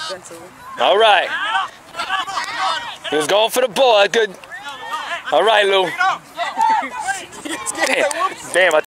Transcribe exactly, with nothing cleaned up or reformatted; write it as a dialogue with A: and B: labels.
A: All right. He was going for the ball. Good. All right, Lou. Damn. Damn. I